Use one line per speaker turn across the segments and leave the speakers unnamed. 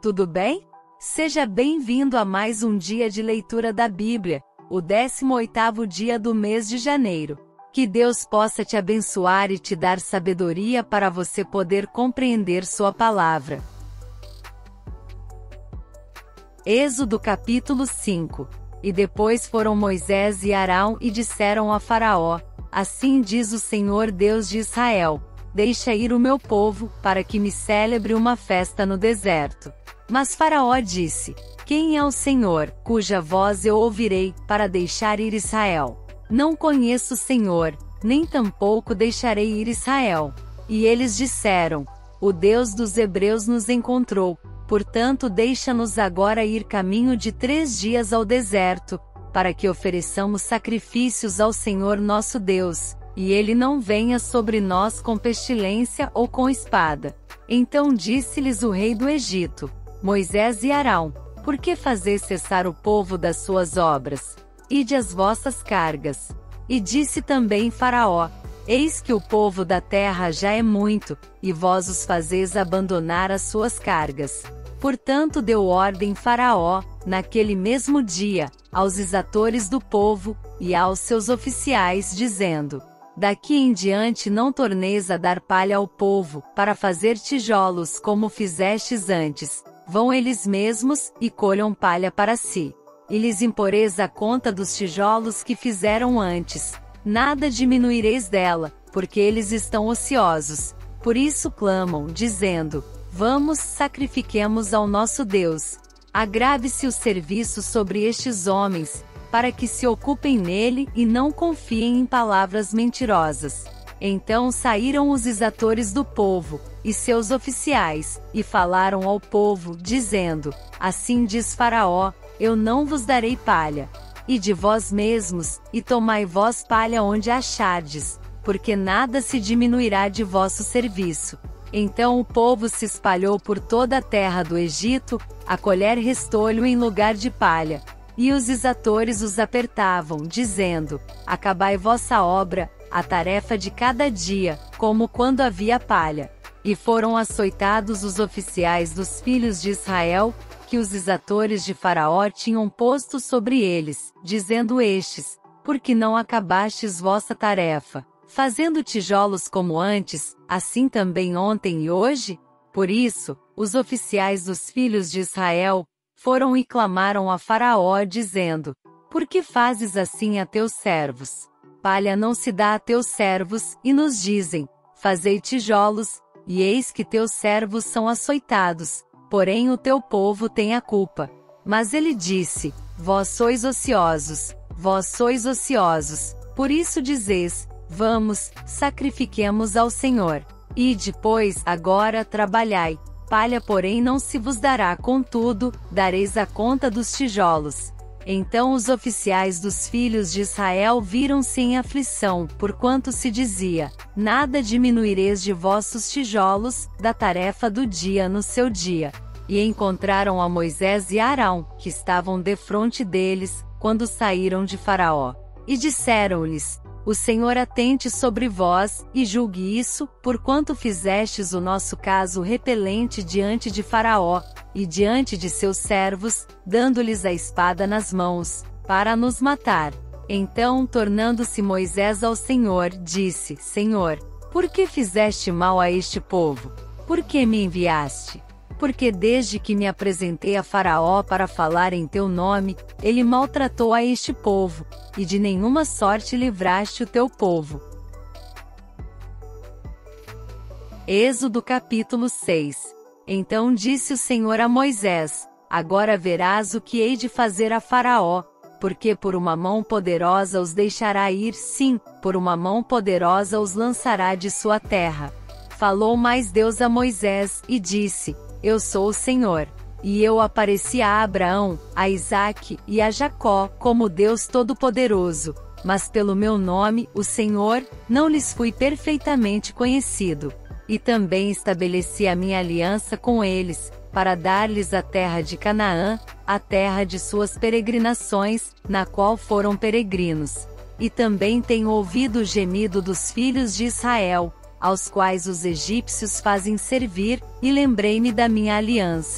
tudo bem? Seja bem-vindo a mais um dia de leitura da Bíblia, o 18º dia do mês de janeiro. Que Deus possa te abençoar e te dar sabedoria para você poder compreender sua palavra. Êxodo capítulo 5. E depois foram Moisés e Arão e disseram a Faraó: Assim diz o Senhor Deus de Israel: Deixa ir o meu povo, para que me celebre uma festa no deserto. Mas Faraó disse: Quem é o Senhor, cuja voz eu ouvirei, para deixar ir Israel? Não conheço o Senhor, nem tampouco deixarei ir Israel. E eles disseram: O Deus dos Hebreus nos encontrou, portanto deixa-nos agora ir caminho de 3 dias ao deserto, para que ofereçamos sacrifícios ao Senhor nosso Deus, e ele não venha sobre nós com pestilência ou com espada. Então disse-lhes o rei do Egito: Moisés e Arão, por que fazeis cessar o povo das suas obras? Ide as vossas cargas. E disse também Faraó: Eis que o povo da terra já é muito, e vós os fazeis abandonar as suas cargas. Portanto deu ordem Faraó, naquele mesmo dia, aos exatores do povo, e aos seus oficiais, dizendo: Daqui em diante não torneis a dar palha ao povo, para fazer tijolos como fizestes antes. Vão eles mesmos, e colham palha para si. E lhes imporeis a conta dos tijolos que fizeram antes. Nada diminuireis dela, porque eles estão ociosos. Por isso clamam, dizendo: Vamos, sacrifiquemos ao nosso Deus. Agrave-se o serviço sobre estes homens, para que se ocupem nele e não confiem em palavras mentirosas. Então saíram os exatores do povo, e seus oficiais, e falaram ao povo, dizendo: Assim diz Faraó: Eu não vos darei palha. E de vós mesmos, e tomai vós palha onde achardes, porque nada se diminuirá de vosso serviço. Então o povo se espalhou por toda a terra do Egito, a colher restolho em lugar de palha. E os exatores os apertavam, dizendo: Acabai vossa obra, a tarefa de cada dia, como quando havia palha. E foram açoitados os oficiais dos filhos de Israel, que os exatores de Faraó tinham posto sobre eles, dizendo estes: Por que não acabastes vossa tarefa, fazendo tijolos como antes, assim também ontem e hoje? Por isso, os oficiais dos filhos de Israel foram e clamaram a Faraó, dizendo: Por que fazes assim a teus servos? Palha não se dá a teus servos, e nos dizem: Fazei tijolos, e eis que teus servos são açoitados, porém o teu povo tem a culpa. Mas ele disse: Vós sois ociosos, por isso dizeis: Vamos, sacrifiquemos ao Senhor. E depois, agora trabalhai. Palha porém não se vos dará, contudo, dareis a conta dos tijolos. Então os oficiais dos filhos de Israel viram-se em aflição, porquanto se dizia: Nada diminuireis de vossos tijolos, da tarefa do dia no seu dia. E encontraram a Moisés e Arão, que estavam defronte deles, quando saíram de Faraó. E disseram-lhes: O Senhor atente sobre vós, e julgue isso, porquanto fizestes o nosso caso repelente diante de Faraó, e diante de seus servos, dando-lhes a espada nas mãos, para nos matar. Então, tornando-se Moisés ao Senhor, disse: Senhor, por que fizeste mal a este povo? Por que me enviaste? Porque desde que me apresentei a Faraó para falar em teu nome, ele maltratou a este povo, e de nenhuma sorte livraste o teu povo. Êxodo capítulo 6. Então disse o Senhor a Moisés: Agora verás o que hei de fazer a Faraó, porque por uma mão poderosa os deixará ir, sim, por uma mão poderosa os lançará de sua terra. Falou mais Deus a Moisés, e disse: Eu sou o Senhor. E eu apareci a Abraão, a Isaque e a Jacó, como Deus Todo-Poderoso, mas pelo meu nome, o Senhor, não lhes fui perfeitamente conhecido. E também estabeleci a minha aliança com eles, para dar-lhes a terra de Canaã, a terra de suas peregrinações, na qual foram peregrinos. E também tenho ouvido o gemido dos filhos de Israel, aos quais os egípcios fazem servir, e lembrei-me da minha aliança.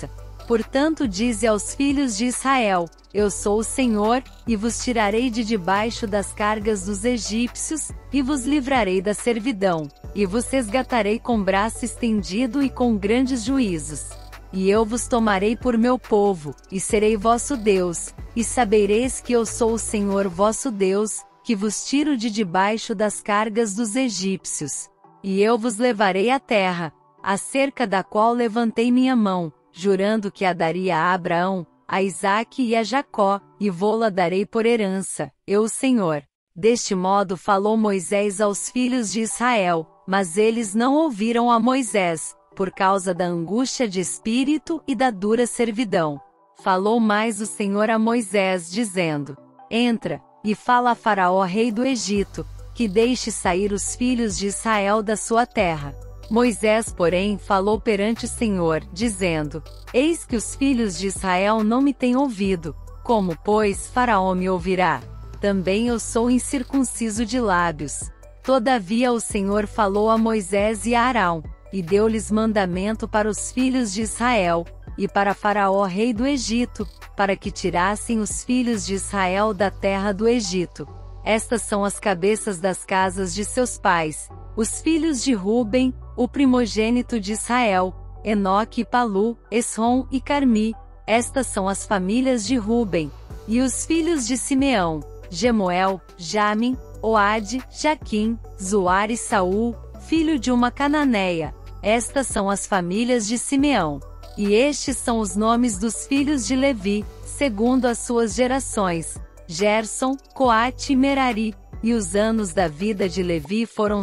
Portanto dize aos filhos de Israel: Eu sou o Senhor, e vos tirarei de debaixo das cargas dos egípcios, e vos livrarei da servidão, e vos resgatarei com braço estendido e com grandes juízos. E eu vos tomarei por meu povo, e serei vosso Deus, e sabereis que eu sou o Senhor vosso Deus, que vos tiro de debaixo das cargas dos egípcios. E eu vos levarei à terra, acerca da qual levantei minha mão, jurando que a daria a Abraão, a Isaque e a Jacó, e vô-la darei por herança, eu o Senhor. Deste modo falou Moisés aos filhos de Israel, mas eles não ouviram a Moisés, por causa da angústia de espírito e da dura servidão. Falou mais o Senhor a Moisés, dizendo: Entra, e fala a Faraó rei do Egito, que deixe sair os filhos de Israel da sua terra. Moisés, porém, falou perante o Senhor, dizendo: Eis que os filhos de Israel não me têm ouvido, como, pois, Faraó me ouvirá? Também eu sou incircunciso de lábios. Todavia o Senhor falou a Moisés e a Arão, e deu-lhes mandamento para os filhos de Israel, e para Faraó rei do Egito, para que tirassem os filhos de Israel da terra do Egito. Estas são as cabeças das casas de seus pais, os filhos de Ruben, o primogênito de Israel, Enoque e Palu, Esrom e Carmi. Estas são as famílias de Ruben. E os filhos de Simeão: Gemuel, Jamin, Oade, Jaquim, Zoar e Saul, filho de uma cananeia. Estas são as famílias de Simeão. E estes são os nomes dos filhos de Levi, segundo as suas gerações: Gerson, Coate e Merari. E os anos da vida de Levi foram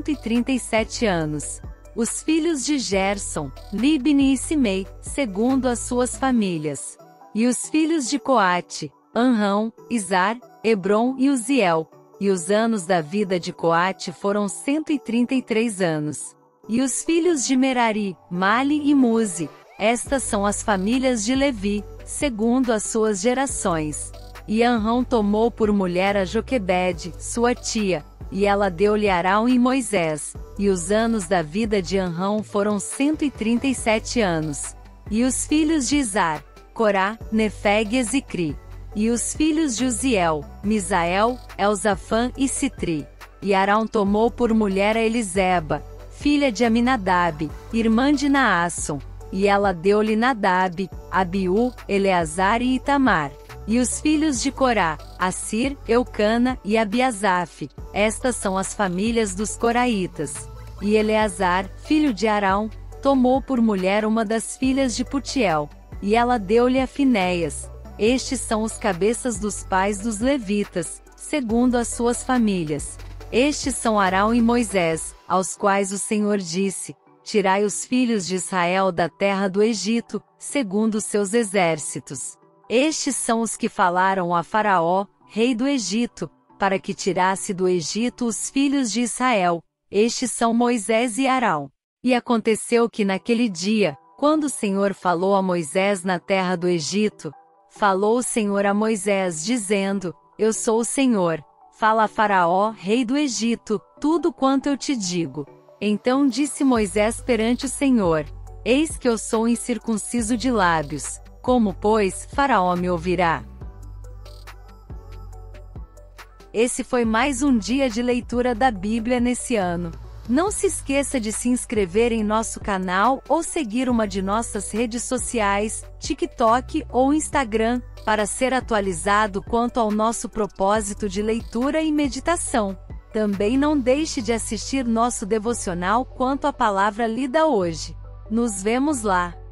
137 anos. Os filhos de Gerson: Libni e Simei, segundo as suas famílias. E os filhos de Coate: Anrão, Izar, Hebron e Uziel. E os anos da vida de Coate foram 133 anos. E os filhos de Merari: Mali e Muzi. Estas são as famílias de Levi, segundo as suas gerações. E Anrão tomou por mulher a Joquebede, sua tia, e ela deu-lhe Arão e Moisés. E os anos da vida de Anrão foram 137 anos. E os filhos de Izar: Corá, Nefeg e Zicri. E os filhos de Uziel: Misael, Elzafã e Citri. E Arão tomou por mulher a Eliseba, filha de Aminadab, irmã de Naasson. E ela deu-lhe Nadab, Abiú, Eleazar e Itamar. E os filhos de Corá: Assir, Eucana e Abiasaf. Estas são as famílias dos coraitas. E Eleazar, filho de Arão, tomou por mulher uma das filhas de Putiel. E ela deu-lhe a Finéias. Estes são os cabeças dos pais dos levitas, segundo as suas famílias. Estes são Arão e Moisés, aos quais o Senhor disse: Tirai os filhos de Israel da terra do Egito, segundo os seus exércitos. Estes são os que falaram a Faraó, rei do Egito, para que tirasse do Egito os filhos de Israel. Estes são Moisés e Arão. E aconteceu que naquele dia, quando o Senhor falou a Moisés na terra do Egito, falou o Senhor a Moisés, dizendo: Eu sou o Senhor. Fala a Faraó, rei do Egito, tudo quanto eu te digo. Então disse Moisés perante o Senhor: Eis que eu sou incircunciso de lábios. Como, pois, Faraó me ouvirá? Esse foi mais um dia de leitura da Bíblia nesse ano. Não se esqueça de se inscrever em nosso canal ou seguir uma de nossas redes sociais, TikTok ou Instagram, para ser atualizado quanto ao nosso propósito de leitura e meditação. Também não deixe de assistir nosso devocional quanto à palavra lida hoje. Nos vemos lá!